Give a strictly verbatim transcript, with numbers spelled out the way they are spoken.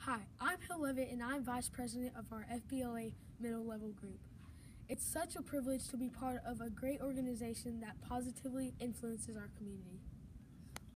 Hi, I'm Leavitt and I'm Vice President of our F B L A Middle Level Group. It's such a privilege to be part of a great organization that positively influences our community.